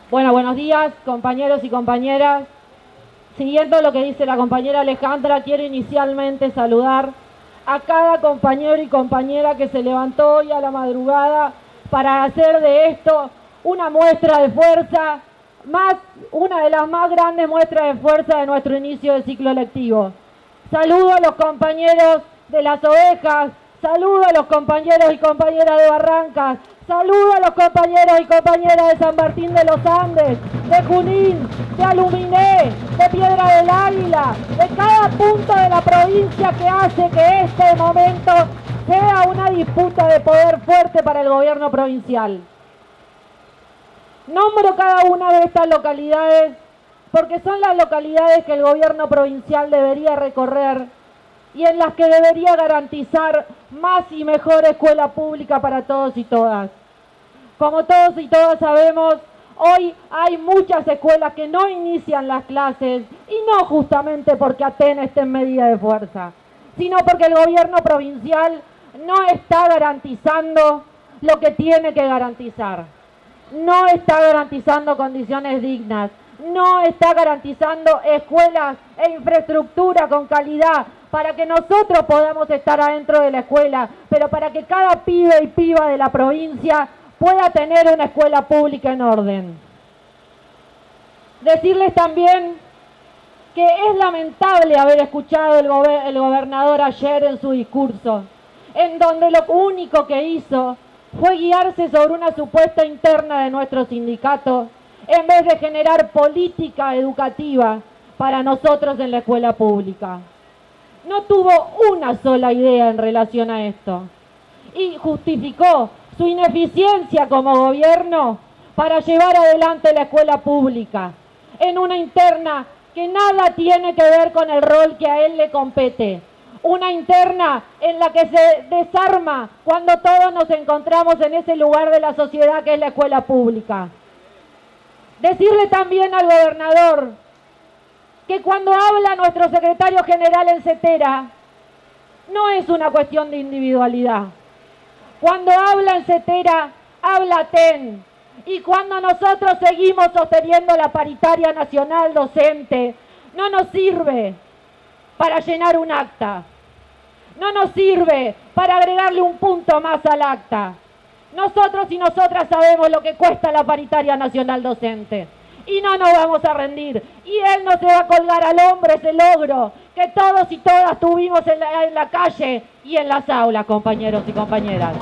Bueno, buenos días, compañeros y compañeras. Siguiendo lo que dice la compañera Alejandra, quiero inicialmente saludar a cada compañero y compañera que se levantó hoy a la madrugada para hacer de esto una muestra de fuerza, una de las más grandes muestras de fuerza de nuestro inicio de ciclo lectivo. Saludo a los compañeros de Las Ovejas, saludo a los compañeros y compañeras de Barrancas, saludo a los compañeros y compañeras de San Martín de los Andes, de Junín, de Aluminé, de Piedra del Águila, de cada punto de la provincia que hace que este momento sea una disputa de poder fuerte para el gobierno provincial. Nombro cada una de estas localidades porque son las localidades que el gobierno provincial debería recorrer y en las que debería garantizar más y mejor escuela pública para todos y todas. Como todos y todas sabemos, hoy hay muchas escuelas que no inician las clases y no justamente porque Aten esté en medida de fuerza, sino porque el gobierno provincial no está garantizando lo que tiene que garantizar. No está garantizando condiciones dignas, no está garantizando escuelas e infraestructura con calidad para que nosotros podamos estar adentro de la escuela, pero para que cada pibe y piba de la provincia pueda tener una escuela pública en orden. Decirles también que es lamentable haber escuchado el gobernador ayer en su discurso, en donde lo único que hizo fue guiarse sobre una supuesta interna de nuestro sindicato, en vez de generar política educativa para nosotros en la escuela pública. No tuvo una sola idea en relación a esto y justificó su ineficiencia como gobierno para llevar adelante la escuela pública en una interna que nada tiene que ver con el rol que a él le compete. Una interna en la que se desarma cuando todos nos encontramos en ese lugar de la sociedad que es la escuela pública. Decirle también al gobernador que cuando habla nuestro secretario general en CETERA, no es una cuestión de individualidad. Cuando habla en CETERA, habla TEN. Y cuando nosotros seguimos sosteniendo la paritaria nacional docente, no nos sirve para llenar un acta. No nos sirve para agregarle un punto más al acta. Nosotros y nosotras sabemos lo que cuesta la paritaria nacional docente. Y no nos vamos a rendir. Y él no se va a colgar al hombro ese logro que todos y todas tuvimos en la calle y en las aulas, compañeros y compañeras.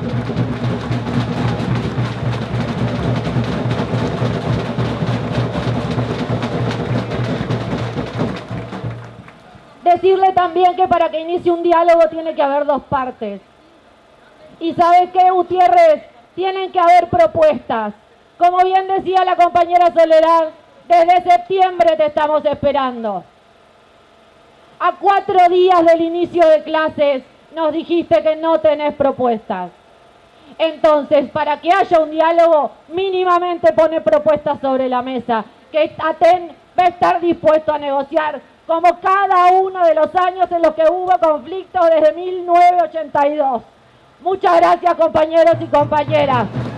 Decirle también que para que inicie un diálogo tiene que haber dos partes. Y ¿sabes qué, Gutiérrez? Tienen que haber propuestas. Como bien decía la compañera Soledad, desde septiembre te estamos esperando. A 4 días del inicio de clases nos dijiste que no tenés propuestas. Entonces, para que haya un diálogo, mínimamente pone propuestas sobre la mesa, que Aten va a estar dispuesto a negociar, como cada uno de los años en los que hubo conflictos desde 1982. Muchas gracias, compañeros y compañeras.